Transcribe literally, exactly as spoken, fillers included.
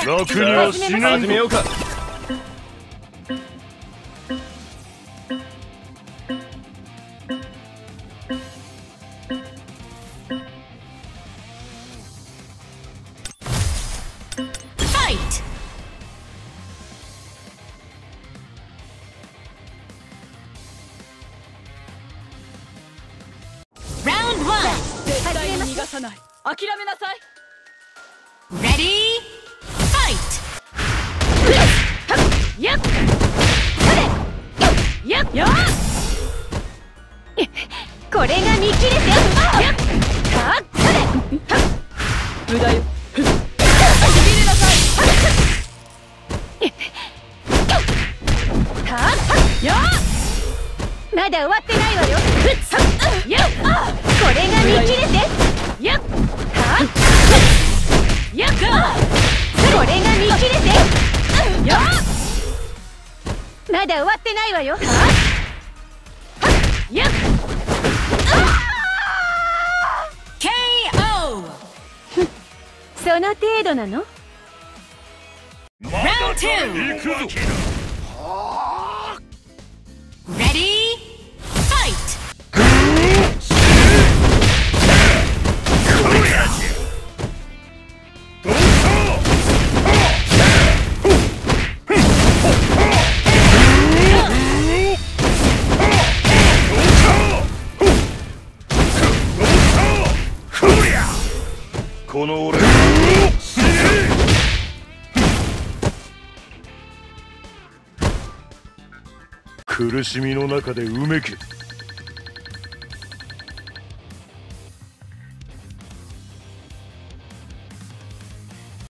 楽にはしない。 始めようか。 絶対に逃がさない。諦めなさい。 Ready? Fight! やっやっやっこれが見切れてやっはっ無駄よ。しびれなさい。はっやっまだ終わってないわよ。やっこれが見切れてやっはっやっこれが見切れてやっまだ終わってないわよ。はっやっケーオー! その程度なの？ Round two! Ready? Fight! この俺苦しみの中でうめけ。